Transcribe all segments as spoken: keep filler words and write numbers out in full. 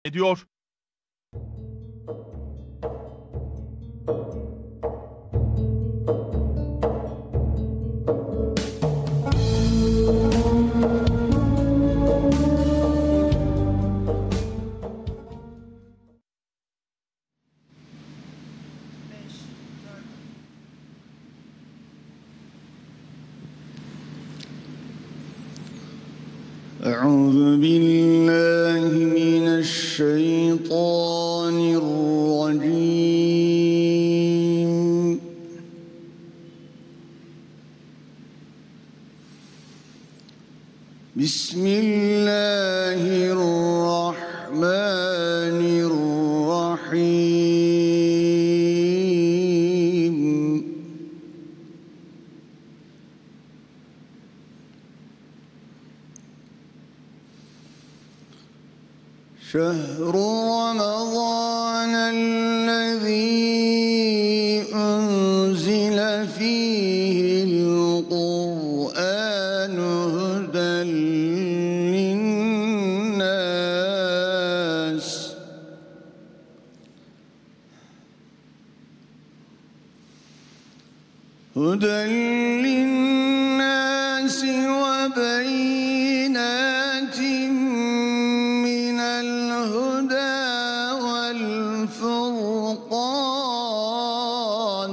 ediyor. أعوذ بالله من الشيطان الرجيم. بسم الله الرحمن الرحيم. شهر رمضان الذي أنزل فيه القرآن هدى للناس هدى للناس وبينات من الهدى والفرقان،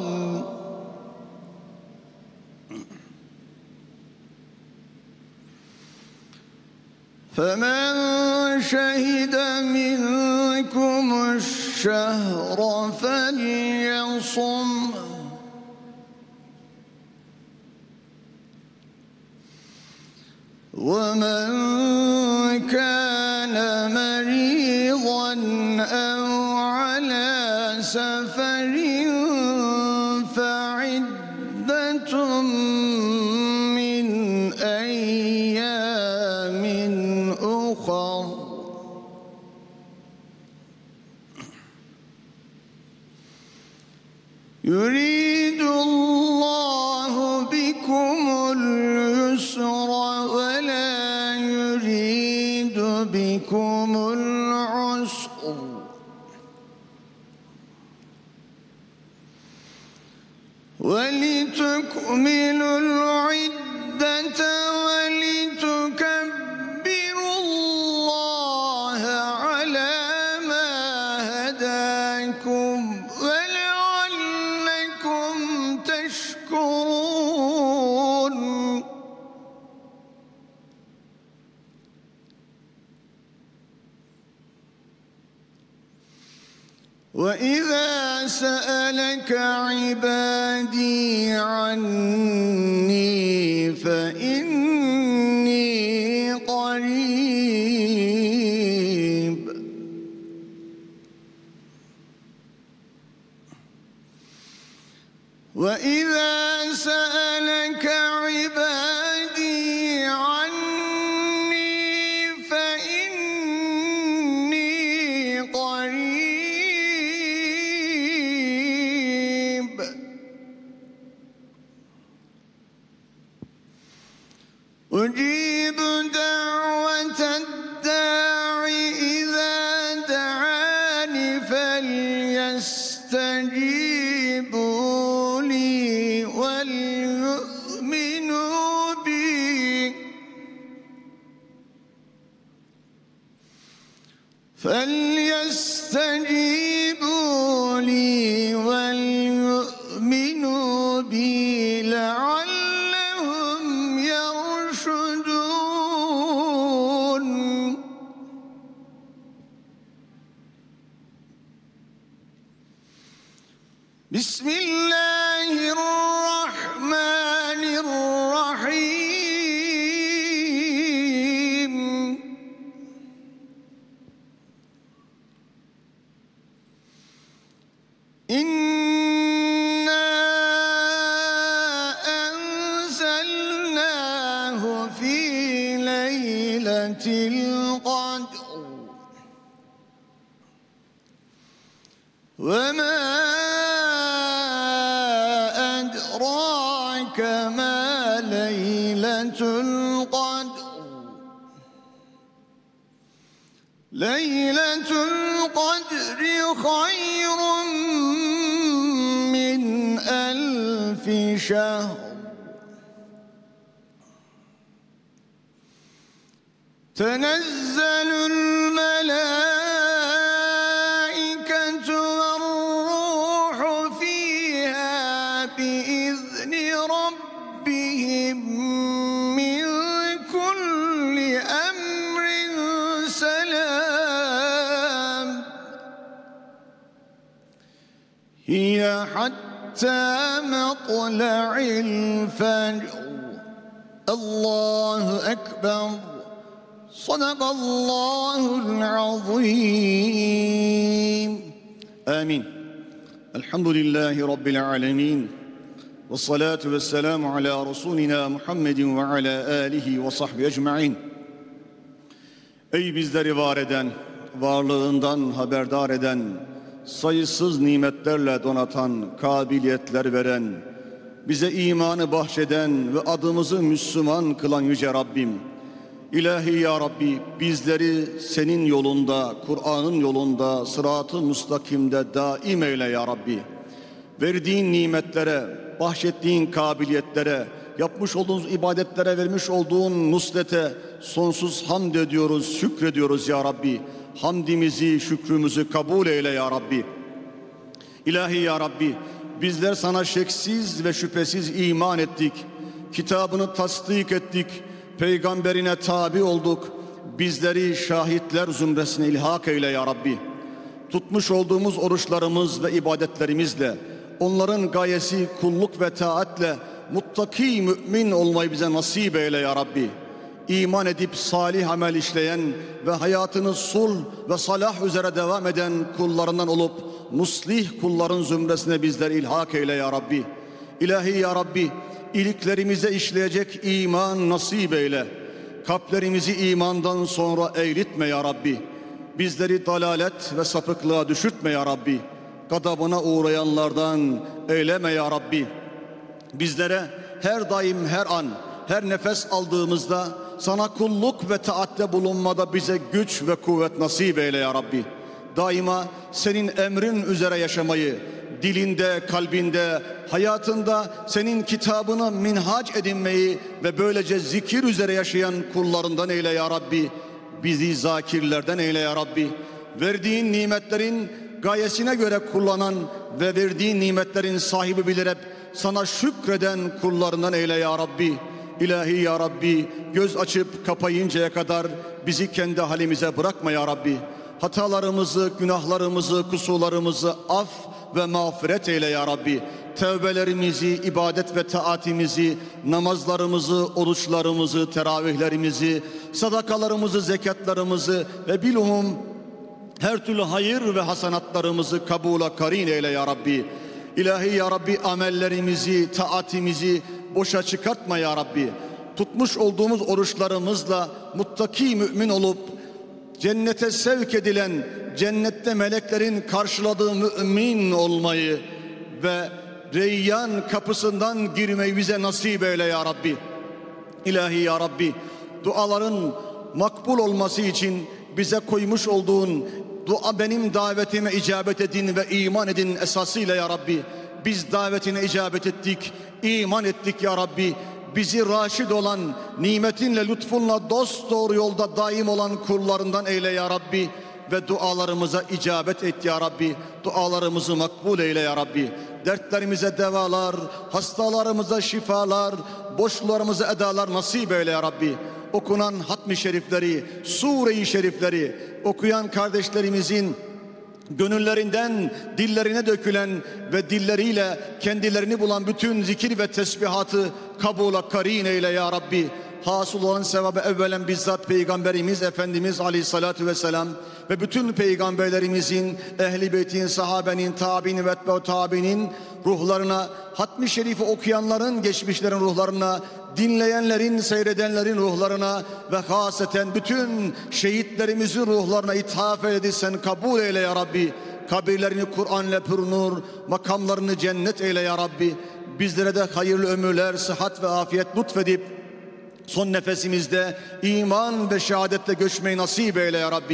فمن شهد منكم الشهر فليصمه، ومن كان مريضا أو على سفر فعدة من أيام أخر. يريد الله بكم اليسر ولا يريد بكم العسر، ولتكملوا العدة ولتكبروا الله على ما هداكم ولعلكم تشكرون. وإذا سألك عبادي عني فإني قريب وإذا سألك عبادي عني فإني قريب أجيب دعوة الداع إذا دعان فليستجيبوا لي وليؤمنوا بي فليستجيبوا لي وليؤمنوا بي لعلهم يرشدون. بسم الله الرحمن الرحيم. إنا أنزلناه في ليلة القدر وما أدراك ما ليلة القدر. ليلة القدر خير من ألف شهر تنزل الملائكة والروح فيها بإذن ربهم من كل أمر سلام هي حتى مطلع الفجر الله أكبر صدق الله العظيم آمين الحمد لله رب العالمين والصلاة والسلام على رسولنا Muhammed ve ala alihi ve sahbihi ecmaîn. Ey bizleri var eden, varlığından haberdar eden, sayısız nimetlerle donatan, kabiliyetler veren, bize imanı bahşeden ve adımızı Müslüman kılan yüce Rabbim, İlahi ya Rabbi, bizleri senin yolunda, Kur'an'ın yolunda, sırat-ı müstakimde daim eyle ya Rabbi. Verdiğin nimetlere, bahşettiğin kabiliyetlere, yapmış olduğumuz ibadetlere, vermiş olduğun nuslete sonsuz hamd ediyoruz, şükrediyoruz ya Rabbi. Hamdimizi, şükrümüzü kabul eyle ya Rabbi. İlahi ya Rabbi, bizler sana şeksiz ve şüphesiz iman ettik. Kitabını tasdik ettik. Peygamberine tabi olduk. Bizleri şahitler zümresine ilhak eyle ya Rabbi. Tutmuş olduğumuz oruçlarımız ve ibadetlerimizle, onların gayesi kulluk ve taatle muttaki mümin olmayı bize nasip eyle ya Rabbi. İman edip salih amel işleyen ve hayatını sulh ve salah üzere devam eden kullarından olup muslih kulların zümresine bizleri ilhak eyle ya Rabbi. İlahi ya Rabbi, iliklerimize işleyecek iman nasip eyle. Kalplerimizi imandan sonra eğritme ya Rabbi. Bizleri dalalet ve sapıklığa düşürtme ya Rabbi. Gadabına uğrayanlardan eyleme ya Rabbi. Bizlere her daim, her an, her nefes aldığımızda sana kulluk ve taatte bulunmada bize güç ve kuvvet nasip eyle ya Rabbi. Daima senin emrin üzere yaşamayı, dilinde, kalbinde, hayatında senin kitabına minhac edinmeyi ve böylece zikir üzere yaşayan kullarından eyle ya Rabbi. Bizi zakirlerden eyle ya Rabbi. Verdiğin nimetlerin gayesine göre kullanan ve verdiğin nimetlerin sahibi bilerek sana şükreden kullarından eyle ya Rabbi. İlahi ya Rabbi, göz açıp kapayıncaya kadar bizi kendi halimize bırakma ya Rabbi. Hatalarımızı, günahlarımızı, kusurlarımızı af ve mağfiret eyle ya Rabbi. Tevbelerimizi, ibadet ve taatimizi, namazlarımızı, oruçlarımızı, teravihlerimizi, sadakalarımızı, zekatlarımızı ve bilhum her türlü hayır ve hasanatlarımızı kabula karin eyle ya Rabbi. İlahi ya Rabbi, amellerimizi, taatimizi boşa çıkartma ya Rabbi. Tutmuş olduğumuz oruçlarımızla muttaki mümin olup cennete sevk edilen, cennette meleklerin karşıladığı mümin olmayı ve Reyyan kapısından girmeyi bize nasip eyle ya Rabbi. İlahi ya Rabbi, duaların makbul olması için bize koymuş olduğun dua benim davetime icabet edin ve iman edin esasıyla ya Rabbi. Biz davetine icabet ettik, iman ettik ya Rabbi. Bizi raşid olan, nimetinle, lütfunla dost doğru yolda daim olan kullarından eyle ya Rabbi. Ve dualarımıza icabet et ya Rabbi. Dualarımızı makbul eyle ya Rabbi. Dertlerimize devalar, hastalarımıza şifalar, boşluklarımıza edalar nasip eyle ya Rabbi. Okunan hatmi şerifleri, sure-i şerifleri okuyan kardeşlerimizin gönüllerinden dillerine dökülen ve dilleriyle kendilerini bulan bütün zikir ve tesbihatı kabula karin eyle ya Rabbi. Hasıl olan sevabı evvelen bizzat Peygamberimiz Efendimiz Aleyhisselatü Vesselam ve bütün peygamberlerimizin, ehli beytin, sahabenin, tabi'nin ve etbe tabi'nin ruhlarına, hatmi şerifi okuyanların, geçmişlerin ruhlarına, dinleyenlerin, seyredenlerin ruhlarına ve haseten bütün şehitlerimizin ruhlarına ithaf eyle, sen kabul eyle ya Rabbi. Kabirlerini Kur'an'la pürnur, makamlarını cennet eyle ya Rabbi. Bizlere de hayırlı ömürler, sıhhat ve afiyet lütfedip son nefesimizde iman ve şehadetle göçmeyi nasip eyle ya Rabbi.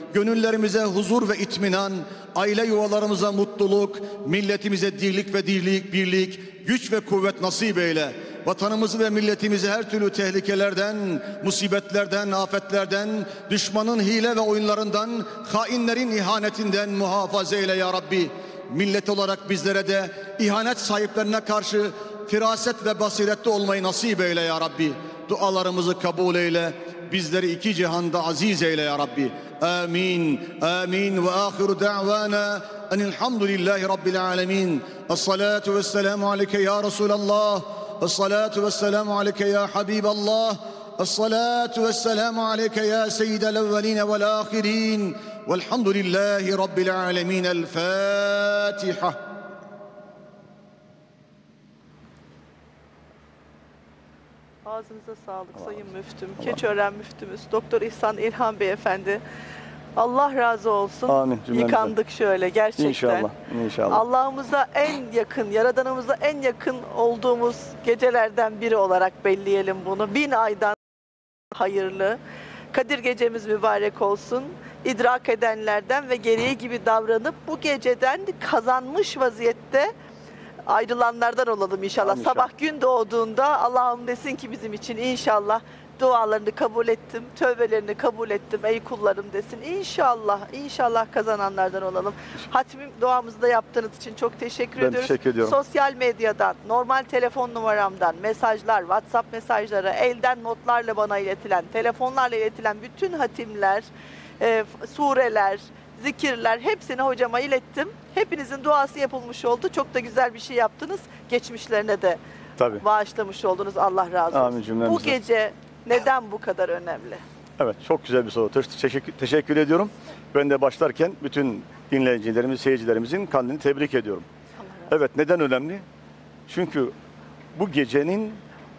gönüllerimize huzur ve itminan, aile yuvalarımıza mutluluk, milletimize dirlik ve dirlik, birlik, güç ve kuvvet nasip eyle. Vatanımızı ve milletimizi her türlü tehlikelerden, musibetlerden, afetlerden, düşmanın hile ve oyunlarından, hainlerin ihanetinden muhafaza eyle ya Rabbi. Millet olarak bizlere de ihanet sahiplerine karşı firaset ve basiretli olmayı nasip eyle ya Rabbi. Dualarımızı kabul eyle. Bizleri iki cihanda aziz eyle ya Rabbi. Amin. Amin. Ve ahiru da'vana enilhamdülillahi rabbil alemin. Es-salatu vesselamu aleyke ya Resulallah. Es-salatu vesselamu aleyke ya Habiballah. Es-salatu vesselamu aleyke ya seyyidel evveline vel ahirin. Velhamdülillahi rabbil alemin. El Fatiha. Ağzınıza sağlık Sayın Müftüm, Keçiören Müftümüz, Doktor İhsan İlhan Beyefendi. Allah razı olsun. Amin. Yıkandık şöyle gerçekten. İnşallah. İnşallah. Allah'ımıza en yakın, Yaradanımıza en yakın olduğumuz gecelerden biri olarak belleyelim bunu. Bin aydan hayırlı. Kadir gecemiz mübarek olsun. İdrak edenlerden ve gereği gibi davranıp bu geceden kazanmış vaziyette ayrılanlardan olalım inşallah. Amin. Sabah gün doğduğunda Allah'ım desin ki bizim için inşallah dualarını kabul ettim, tövbelerini kabul ettim ey kullarım desin. İnşallah, inşallah kazananlardan olalım. Hatmim duamızı da yaptığınız için çok teşekkür Ben ediyoruz. teşekkür ediyorum. Sosyal medyadan, normal telefon numaramdan, mesajlar, WhatsApp mesajları, elden notlarla bana iletilen, telefonlarla iletilen bütün hatimler, e, sureler, zikirler hepsini hocama ilettim. Hepinizin duası yapılmış oldu. Çok da güzel bir şey yaptınız. Geçmişlerine de Tabii. bağışlamış oldunuz. Allah razı olsun. Amin cümlemize. Bu gece neden bu kadar önemli? Evet, çok güzel bir soru. Teşekkür, teşekkür ediyorum. Ben de başlarken bütün dinleyicilerimiz, seyircilerimizin kandilini tebrik ediyorum. Evet, neden önemli? Çünkü bu gecenin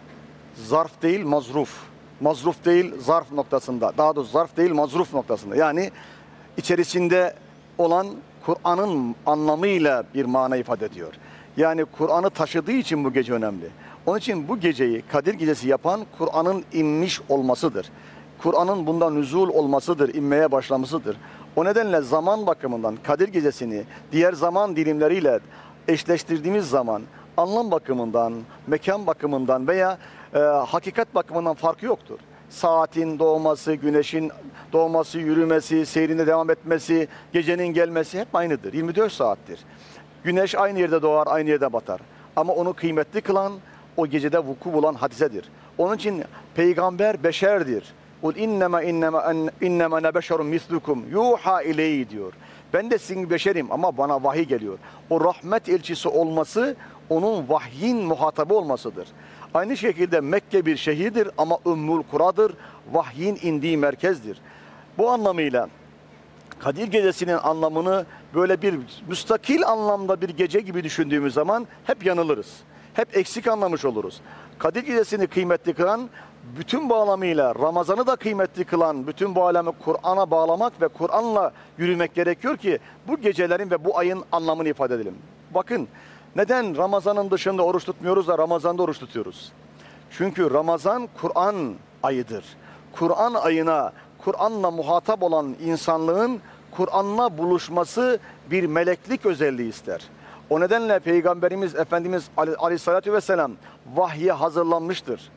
zarf değil mazruf, mazruf değil zarf noktasında, daha doğrusu zarf değil mazruf noktasında. Yani içerisinde olan Kur'an'ın anlamıyla bir mana ifade ediyor. Yani Kur'an'ı taşıdığı için bu gece önemli. Onun için bu geceyi Kadir Gecesi yapan Kur'an'ın inmiş olmasıdır. Kur'an'ın bundan nüzul olmasıdır, inmeye başlamasıdır. O nedenle zaman bakımından Kadir Gecesi'ni diğer zaman dilimleriyle eşleştirdiğimiz zaman anlam bakımından, mekan bakımından veya e, hakikat bakımından farkı yoktur. Saatin doğması, güneşin doğması, yürümesi, seyrine devam etmesi, gecenin gelmesi hep aynıdır. yirmi dört saattir. Güneş aynı yerde doğar, aynı yerde batar. Ama onu kıymetli kılan o gecede vuku bulan hadisedir. Onun için peygamber beşerdir. Kul innema innema innema ne beşerun mislukum yuha ileyhi diyor. Ben de sizin beşerim ama bana vahiy geliyor. O rahmet elçisi olması onun vahyin muhatabı olmasıdır. Aynı şekilde Mekke bir şehirdir ama Ümmül Kura'dır. Vahyin indiği merkezdir. Bu anlamıyla Kadir Gecesi'nin anlamını böyle bir müstakil anlamda bir gece gibi düşündüğümüz zaman hep yanılırız. Hep eksik anlamış oluruz. Kadir Gecesi'ni kıymetli kılan, bütün bağlamıyla Ramazan'ı da kıymetli kılan, bütün bu alemi Kur'an'a bağlamak ve Kur'an'la yürümek gerekiyor ki bu gecelerin ve bu ayın anlamını ifade edelim. Bakın, neden Ramazan'ın dışında oruç tutmuyoruz da Ramazan'da oruç tutuyoruz? Çünkü Ramazan Kur'an ayıdır. Kur'an ayına, Kur'an'la muhatap olan insanlığın Kur'an'la buluşması bir meleklik özelliği ister. O nedenle Peygamberimiz Efendimiz Aleyhisselatü Vesselam vahye hazırlanmıştır.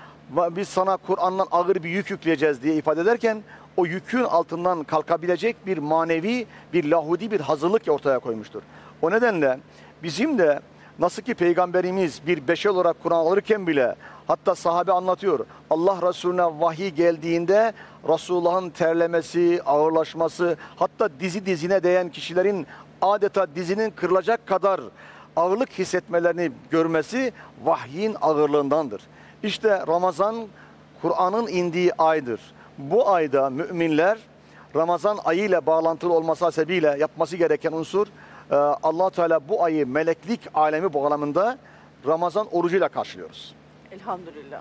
Biz sana Kur'an'dan ağır bir yük yükleyeceğiz diye ifade ederken o yükün altından kalkabilecek bir manevi, bir lahudi bir hazırlık ortaya koymuştur. O nedenle bizim de nasıl ki Peygamberimiz bir beşer olarak Kur'an alırken bile, hatta sahabe anlatıyor, Allah Resulüne vahiy geldiğinde Resulullah'ın terlemesi, ağırlaşması, hatta dizi dizine değen kişilerin adeta dizinin kırılacak kadar ağırlık hissetmelerini görmesi vahyin ağırlığındandır. İşte Ramazan Kur'an'ın indiği aydır. Bu ayda müminler Ramazan ayı ile bağlantılı olması hasebiyle yapması gereken unsur, Allah Teala bu ayı meleklik alemi bağlamında Ramazan orucuyla karşılıyoruz. Elhamdülillah.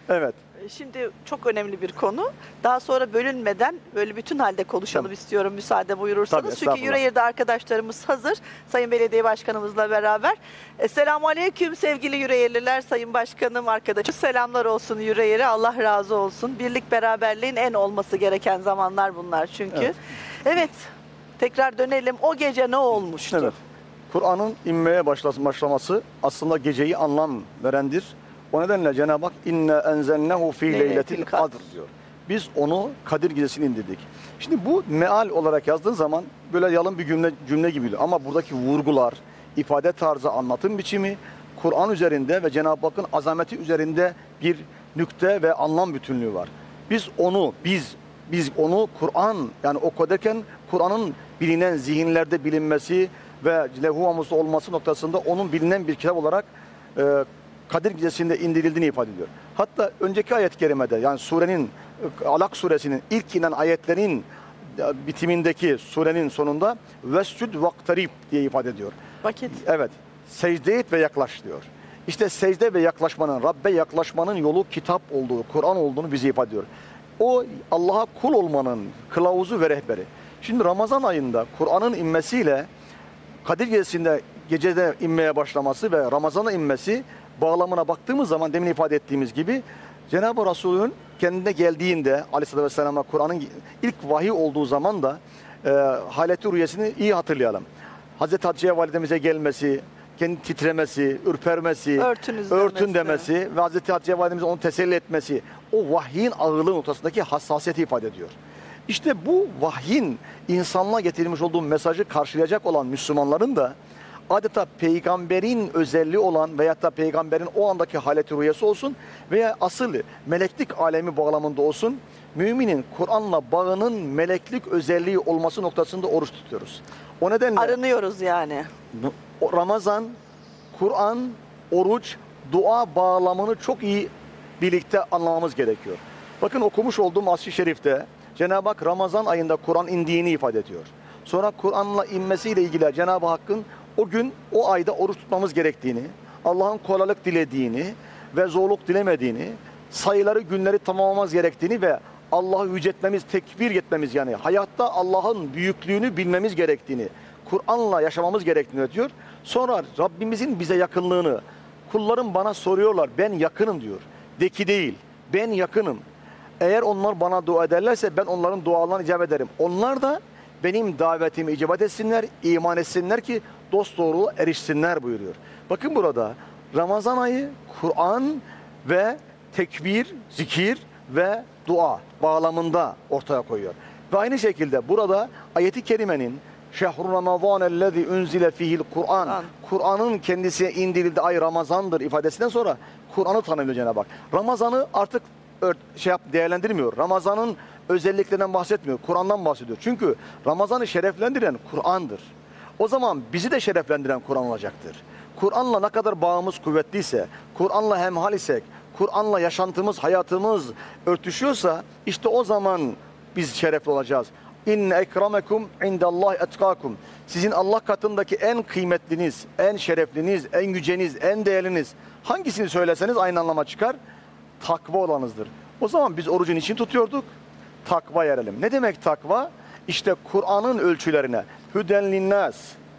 Evet. Şimdi çok önemli bir konu. Daha sonra bölünmeden böyle bütün halde konuşalım Tamam. istiyorum müsaade buyurursanız. Tabii, Çünkü estağfurullah. Yüreğir'de arkadaşlarımız hazır. Sayın Belediye Başkanımızla beraber. Esselamu Aleyküm sevgili Yüreğirliler, Sayın Başkanım, arkadaşım. Selamlar olsun Yüreğir'e. Allah razı olsun. Birlik beraberliğin en olması gereken zamanlar bunlar çünkü. Evet. Evet. Tekrar dönelim. O gece ne olmuştu? Evet. Kur'an'ın inmeye başlaması aslında geceyi anlam verendir. O nedenle Cenab-ı Hak inne enzelnehu fi leyletil kadr diyor. Biz onu Kadir Gecesi'ne indirdik. Şimdi bu meal olarak yazdığın zaman böyle yalın bir cümle, cümle gibi ama buradaki vurgular, ifade tarzı, anlatım biçimi Kur'an üzerinde ve Cenab-ı Hakk'ın azameti üzerinde bir nükte ve anlam bütünlüğü var. Biz onu, biz biz onu Kur'an yani okurken Kur'an'ın bilinen zihinlerde bilinmesi ve levh-u olması noktasında onun bilinen bir kitap olarak e, Kadir Gecesi'nde indirildiğini ifade ediyor. Hatta önceki ayet-i kerimede yani surenin Alak suresinin ilk inen ayetlerin bitimindeki surenin sonunda vescud vaktarib diye ifade ediyor. Vakit. Evet. Secde et ve yaklaş diyor. İşte secde ve yaklaşmanın, Rabbe yaklaşmanın yolu kitap olduğu, Kur'an olduğunu bize ifade ediyor. O Allah'a kul olmanın kılavuzu ve rehberi. Şimdi Ramazan ayında Kur'an'ın inmesiyle Kadir Gecesi'nde gecede inmeye başlaması ve Ramazan'a inmesi bağlamına baktığımız zaman demin ifade ettiğimiz gibi Cenab-ı Resulü'nün kendine geldiğinde Aleyhisselatü Vesselam'a Kur'an'ın ilk vahiy olduğu zaman da e, haleti rüyesini iyi hatırlayalım. Hazreti Hatice validemize gelmesi, kendi titremesi, ürpermesi, Örtünüz örtün demesi. demesi ve Hazreti Hatice validemize onu teselli etmesi o vahyin ağırlığı noktasındaki hassasiyeti ifade ediyor. İşte bu vahyin insanlığa getirilmiş olduğu mesajı karşılayacak olan Müslümanların da adeta peygamberin özelliği olan veyahut da peygamberin o andaki haleti rüyası olsun veya asıl meleklik alemi bağlamında olsun, müminin Kur'an'la bağının meleklik özelliği olması noktasında oruç tutuyoruz. O nedenle Arınıyoruz yani. Ramazan, Kur'an, oruç, dua bağlamını çok iyi birlikte anlamamız gerekiyor. Bakın okumuş olduğum Asr-ı Şerif'te Cenab-ı Hak Ramazan ayında Kur'an indiğini ifade ediyor. Sonra Kur'an'la inmesiyle ilgili Cenab-ı Hakk'ın o gün, o ayda oruç tutmamız gerektiğini, Allah'ın kolaylık dilediğini ve zorluk dilemediğini, sayıları, günleri tamamlamamız gerektiğini ve Allah'ı yüceltmemiz, tekbir etmemiz yani hayatta Allah'ın büyüklüğünü bilmemiz gerektiğini, Kur'an'la yaşamamız gerektiğini diyor. Sonra Rabbimizin bize yakınlığını, kullarım bana soruyorlar, ben yakınım diyor. De ki değil, ben yakınım. Eğer onlar bana dua ederlerse ben onların dualarına icabet ederim. Onlar da benim davetimi icabet etsinler, iman etsinler ki dosdoğru erişsinler buyuruyor. Bakın burada Ramazan ayı Kur'an ve tekbir, zikir ve dua bağlamında ortaya koyuyor. Ve aynı şekilde burada ayeti kerimenin şehrü ramazanellezî unzile fihil Kur'an, Kur'an'ın kendisine indirildiği ay Ramazan'dır ifadesinden sonra Kur'an'ı tanımlıyor Cenab-ı Hak. Ramazan'ı artık şey yap, değerlendirmiyor. Ramazan'ın özelliklerinden bahsetmiyor. Kur'an'dan bahsediyor. Çünkü Ramazan'ı şereflendiren Kur'an'dır. O zaman bizi de şereflendiren Kur'an olacaktır. Kur'an'la ne kadar bağımız kuvvetliyse, Kur'an'la hemhal isek, Kur'an'la yaşantımız, hayatımız örtüşüyorsa işte o zaman biz şerefli olacağız. İnne ekremekum indallahi etkakum. Sizin Allah katındaki en kıymetliniz, en şerefliniz, en yüceniz, en değerliniz hangisini söyleseniz aynı anlama çıkar. Takva olanızdır. O zaman biz orucun için tutuyorduk. Takva erelim. Ne demek takva? İşte Kur'an'ın ölçülerine. Hüden linnas.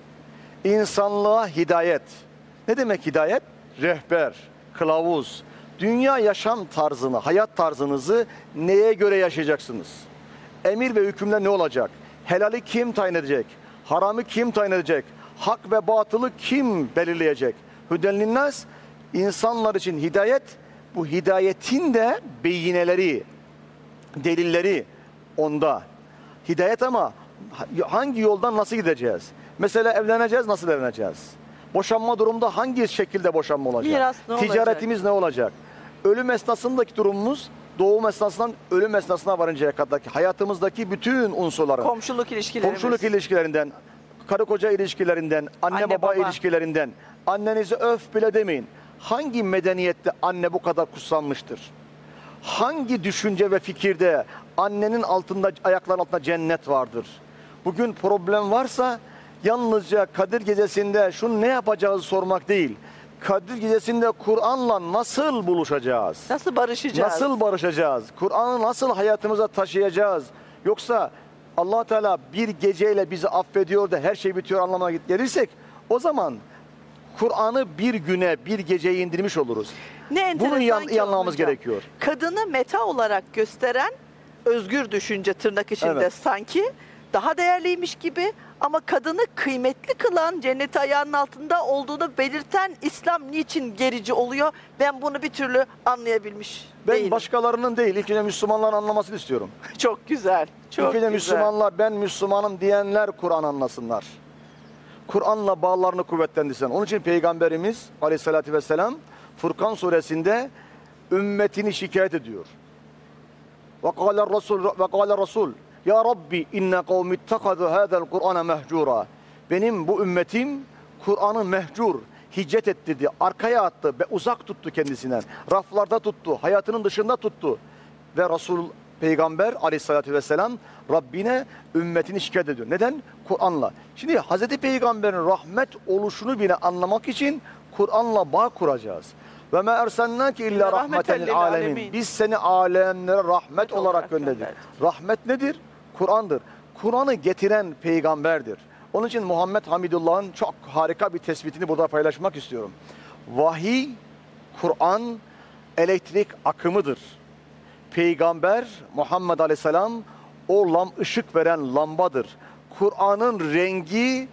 İnsanlığa hidayet. Ne demek hidayet? Rehber, kılavuz. Dünya yaşam tarzını, hayat tarzınızı neye göre yaşayacaksınız? Emir ve hükümler ne olacak? Helali kim tayin edecek? Haramı kim tayin edecek? Hak ve batılı kim belirleyecek? Hüden linnas. İnsanlar için hidayet. Bu hidayetin de beyineleri, delilleri onda. Hidayet ama hangi yoldan nasıl gideceğiz? Mesela evleneceğiz, nasıl evleneceğiz? Boşanma durumunda hangi şekilde boşanma olacak? Miras ne olacak? Ticaretimiz ne olacak? Ölüm esnasındaki durumumuz doğum esnasından ölüm esnasına varıncaya kadarki hayatımızdaki bütün unsurların. Komşuluk ilişkilerimiz. Komşuluk ilişkilerinden, karı koca ilişkilerinden, anne, Anne, baba, baba ilişkilerinden. Annenizi öf bile demeyin. Hangi medeniyette anne bu kadar kutsanmıştır? Hangi düşünce ve fikirde annenin altında, ayaklarının altında cennet vardır? Bugün problem varsa yalnızca Kadir Gecesi'nde şunu ne yapacağız sormak değil. Kadir Gecesi'nde Kur'an'la nasıl buluşacağız? Nasıl barışacağız? Nasıl barışacağız? Kur'an'ı nasıl hayatımıza taşıyacağız? Yoksa Allah Teala bir geceyle bizi affediyor da her şey bitiyor anlamına gelirsek o zaman Kur'an'ı bir güne, bir geceye indirmiş oluruz. Ne enteresan Bunu iyi, ki iyi anlamamız hocam. gerekiyor. Kadını meta olarak gösteren özgür düşünce tırnak içinde Evet. sanki daha değerliymiş gibi ama kadını kıymetli kılan, cenneti ayağının altında olduğunu belirten İslam niçin gerici oluyor? Ben bunu bir türlü anlayabilmiş Ben değilim. başkalarının değil, ilk önce Müslümanların anlamasını istiyorum. Çok güzel. Çok ilk önce güzel. Müslümanlar, ben Müslümanım diyenler Kur'an anlasınlar. Kur'an'la bağlarını kuvvetlendirsin. Onun için Peygamberimiz Aleyhisselatü Vesselam Furkan suresinde ümmetini şikayet ediyor. Ve kâle Resul ve kâle Resul ya Rabbi inne kavmi ittakadu hâzel Kur'ane mehcura. Benim bu ümmetim Kur'an'ı mehcur, hicret ettirdi, arkaya attı ve uzak tuttu kendisinden. Raflarda tuttu, hayatının dışında tuttu. Ve Resul Peygamber Aleyhisselatü Vesselam Rabbine ümmetini şikayet ediyor. Neden? Kur'an'la. Şimdi Hazreti Peygamber'in rahmet oluşunu bile anlamak için Kur'an'la bağ kuracağız. Ve ma ersennâke illa rahmeten lil alemin. Biz seni alemlere rahmet olarak gönderdik. Rahmet nedir? Kur'an'dır. Kur'an'ı getiren peygamberdir. Onun için Muhammed Hamidullah'ın çok harika bir tespitini burada paylaşmak istiyorum. Vahiy, Kur'an elektrik akımıdır. Peygamber Muhammed Aleyhisselam o lam, ışık veren lambadır. Kur'an'ın rengi,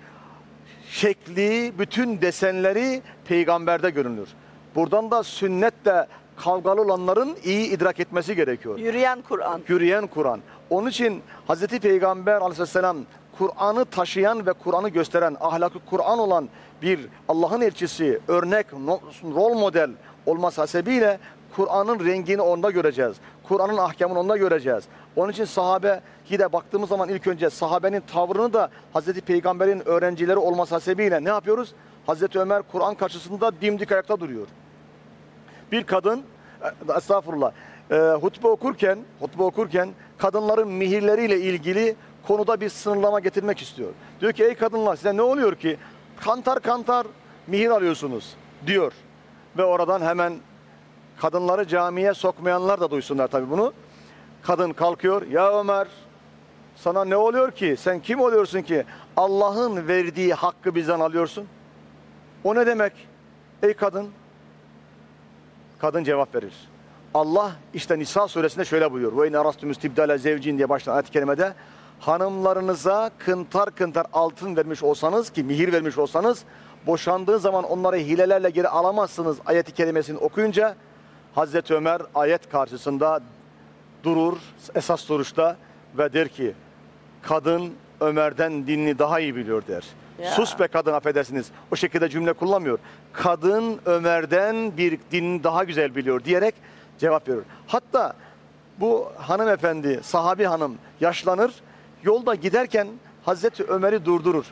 şekli, bütün desenleri peygamberde görünür. Buradan da sünnetle kavgalı olanların iyi idrak etmesi gerekiyor. Yürüyen Kur'an. Yürüyen Kur'an. Onun için Hazreti Peygamber Aleyhisselam Kur'an'ı taşıyan ve Kur'an'ı gösteren, ahlakı Kur'an olan bir Allah'ın elçisi, örnek, rol model olması hasebiyle Kur'an'ın rengini onda göreceğiz. Kur'an'ın ahkamını onda göreceğiz. Onun için sahabe de baktığımız zaman ilk önce sahabenin tavrını da Hazreti Peygamber'in öğrencileri olması hasebiyle ne yapıyoruz? Hazreti Ömer Kur'an karşısında dimdik ayakta duruyor. Bir kadın, estağfurullah, e, hutbe okurken, hutbe okurken kadınların mihirleriyle ilgili konuda bir sınırlama getirmek istiyor. Diyor ki ey kadınlar size ne oluyor ki kantar kantar mihir alıyorsunuz diyor. Ve oradan hemen kadınları camiye sokmayanlar da duysunlar tabii bunu. Kadın kalkıyor. Ya Ömer sana ne oluyor ki? Sen kim oluyorsun ki? Allah'ın verdiği hakkı bizden alıyorsun. O ne demek? Ey kadın. Kadın cevap verir. Allah işte Nisa suresinde şöyle buyuruyor. Ve in arastum istibdale zevcin diye başlayan ayet-i kerimede hanımlarınıza kıntar kıntar altın vermiş olsanız ki mihir vermiş olsanız boşandığı zaman onları hilelerle geri alamazsınız ayet-i kerimesini okuyunca Hazreti Ömer ayet karşısında durur esas duruşta ve der ki kadın Ömer'den dinini daha iyi biliyor der. Ya. Sus be kadın affedersiniz. O şekilde cümle kullanmıyor. Kadın Ömer'den bir dinini daha güzel biliyor diyerek cevap veriyor. Hatta bu hanımefendi, sahabi hanım yaşlanır. Yolda giderken Hazreti Ömer'i durdurur.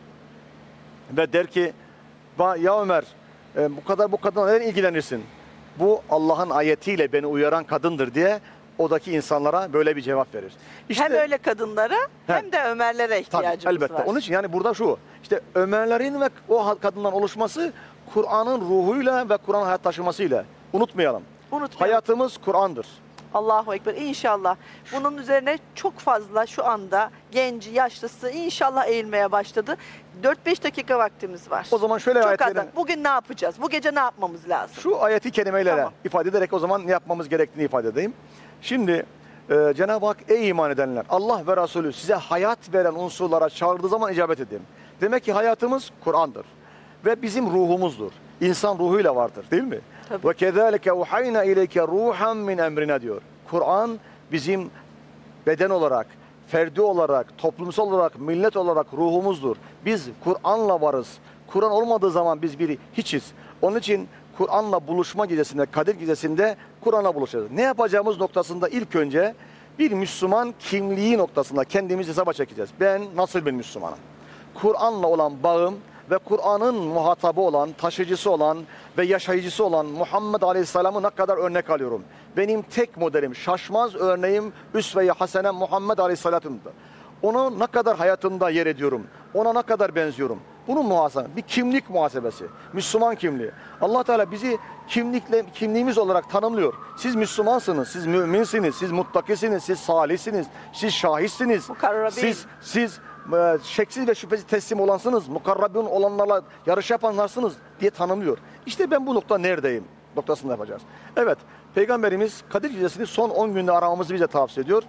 Ve der ki ya Ömer e, bu kadar bu kadına neden ilgilenirsin? Bu Allah'ın ayetiyle beni uyaran kadındır diye odaki insanlara böyle bir cevap verir. İşte, hem öyle kadınlara he, hem de Ömerlere ihtiyacımız tabii, elbette. var. Onun Onun için yani burada şu, işte Ömerlerin ve o kadından oluşması Kur'an'ın ruhuyla ve Kur'an hayat taşımasıyla. Unutmayalım. Unutmayalım. Hayatımız Kur'an'dır. Allahu Ekber. İnşallah. Bunun üzerine çok fazla şu anda genci, yaşlısı inşallah eğilmeye başladı. dört beş dakika vaktimiz var. O zaman şöyle çok ayetlerin, az. Bugün ne yapacağız? Bu gece ne yapmamız lazım? şu ayeti kelimeyle Tamam. ifade ederek o zaman ne yapmamız gerektiğini ifade edeyim. Şimdi e, Cenab-ı Hak ey iman edenler Allah ve Resulü size hayat veren unsurlara çağırdığı zaman icabet edin. Demek ki hayatımız Kur'an'dır. Ve bizim ruhumuzdur. İnsan ruhuyla vardır değil mi? Tabii. Ve kezalike uhayna ileyke ruhan min emrina diyor. Kur'an bizim beden olarak, ferdi olarak, toplumsal olarak, millet olarak ruhumuzdur. Biz Kur'an'la varız. Kur'an olmadığı zaman biz bir hiçiz. Onun için Kur'an'la buluşma gecesinde, Kadir gecesinde Kur'an'la buluşacağız. Ne yapacağımız noktasında ilk önce bir Müslüman kimliği noktasında kendimizi hesaba çekeceğiz. Ben nasıl bir Müslümanım? Kur'an'la olan bağım ve Kur'an'ın muhatabı olan, taşıyıcısı olan ve yaşayıcısı olan Muhammed Aleyhisselam'ı ne kadar örnek alıyorum. Benim tek modelim, şaşmaz örneğim Üsve-i Hasene Muhammed Aleyhisselam'dır. Onu ne kadar hayatımda yer ediyorum, ona ne kadar benziyorum. Bunun muhasebe, bir kimlik muhasebesi. Müslüman kimliği. Allah Teala bizi kimlikle kimliğimiz olarak tanımlıyor. Siz Müslümansınız, siz müminsiniz, siz muttakisiniz, siz salihsiniz, siz şahitsiniz. Mukarrabin. Siz siz e, şeksiz ve şüphesiz teslim olansınız, mukarrabun olanlarla yarış yapanlarsınız diye tanımlıyor. İşte ben bu nokta neredeyim noktasında yapacağız. Evet, Peygamberimiz Kadir Gecesi'ni son on günde aramamızı bize tavsiye ediyor.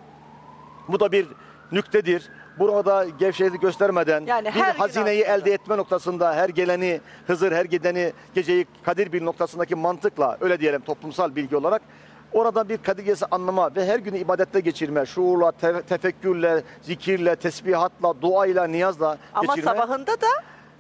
Bu da bir nüktedir. Burada gevşeklik göstermeden Yani bir her gün hazineyi aslında. elde etme noktasında her geleni Hızır, her gideni geceyi Kadir bil noktasındaki mantıkla, öyle diyelim toplumsal bilgi olarak, orada bir Kadir Gecesi anlama ve her günü ibadette geçirme, şuurla, te tefekkürle, zikirle, tesbihatla, duayla, niyazla Ama geçirme. sabahında da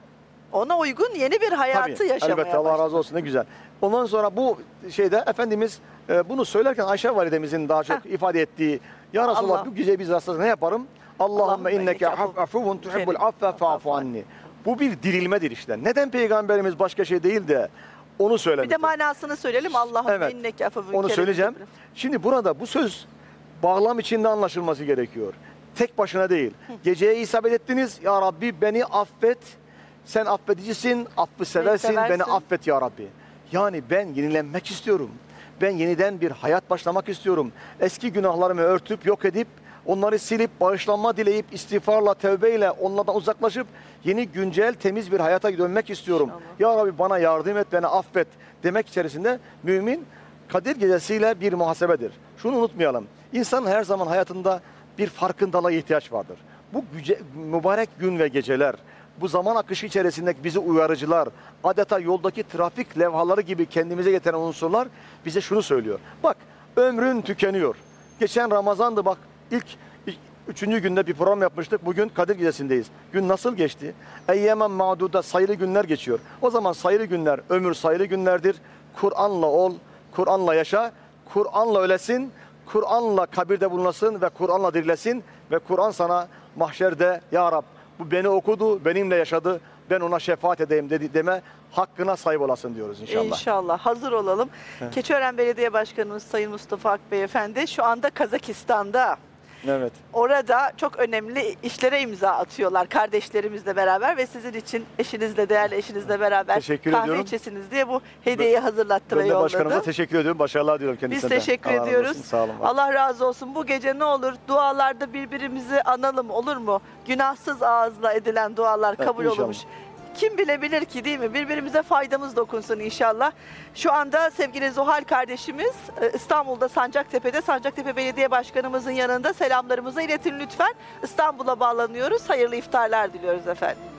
ona uygun yeni bir hayatı Tabii, yaşamaya elbette Allah başladı. razı olsun, ne güzel. Ondan sonra bu şeyde Efendimiz e, bunu söylerken Ayşe validemizin daha çok Heh. ifade ettiği, ya Resulallah Allah. bu gece biz rastlarsa ne yaparım? Allahümme Allahümme inneke inneke afuvun tuhibbul kerim. affe fa'fu anni. Bu bir dirilmedir işte. Neden Peygamberimiz başka şey değil de onu Bir söylemiştir? de manasını söyleyelim. Allah'ım Evet. inneke afuvun Onu kerim. söyleyeceğim. Şimdi burada bu söz bağlam içinde anlaşılması gerekiyor. Tek başına değil. Geceye isabet ettiniz. Ya Rabbi beni affet. Sen affedicisin, affı seversin, seversin. beni affet ya Rabbi. Yani ben yenilenmek istiyorum. Ben yeniden bir hayat başlamak istiyorum. Eski günahlarımı örtüp, yok edip, onları silip, bağışlanma dileyip, istiğfarla, tevbeyle onlardan uzaklaşıp yeni, güncel, temiz bir hayata dönmek istiyorum. İnşallah. Ya Rabbi bana yardım et, beni affet demek içerisinde mümin Kadir Gecesi'yle bir muhasebedir. Şunu unutmayalım. İnsanın her zaman hayatında bir farkındalığa ihtiyaç vardır. Bu güce, mübarek gün ve geceler, bu zaman akışı içerisindeki bizi uyarıcılar, adeta yoldaki trafik levhaları gibi kendimize getiren unsurlar bize şunu söylüyor. Bak, ömrün tükeniyor. Geçen Ramazan'dı bak, ilk üçüncü günde bir program yapmıştık. Bugün Kadir Gecesi'ndeyiz. Gün nasıl geçti? Eyyemen ma'duda, sayılı günler geçiyor. O zaman sayılı günler, ömür sayılı günlerdir. Kur'an'la ol, Kur'an'la yaşa, Kur'an'la ölesin, Kur'an'la kabirde bulunasın ve Kur'an'la dirilesin ve Kur'an sana mahşerde ya Rab bu beni okudu, benimle yaşadı, ben ona şefaat edeyim dedi deme hakkına sahip olasın diyoruz inşallah. İnşallah. Hazır olalım. Evet. Keçiören Belediye Başkanımız Sayın Mustafa Akbey Efendi şu anda Kazakistan'da. Evet. Orada çok önemli işlere imza atıyorlar kardeşlerimizle beraber ve sizin için eşinizle, değerli eşinizle beraber Teşekkür kahve ediyorum. içesiniz diye bu hediyeyi hazırlattıra Ben de başkanımıza yolladı. teşekkür ediyorum. Başarılar diliyorum Biz kendisine. de. teşekkür Allah razı ediyoruz. olsun, sağ olun. Allah razı olsun. Bu gece ne olur dualarda birbirimizi analım, olur mu? Günahsız ağızla edilen dualar Evet, kabul inşallah. olurmuş. Kim bilebilir ki, değil mi? Birbirimize faydamız dokunsun inşallah. Şu anda sevgili Zuhal kardeşimiz e, İstanbul'da Sancaktepe'de, Sancaktepe Belediye Başkanımızın yanında, selamlarımızı iletin lütfen. İstanbul'a bağlanıyoruz. Hayırlı iftarlar diliyoruz efendim.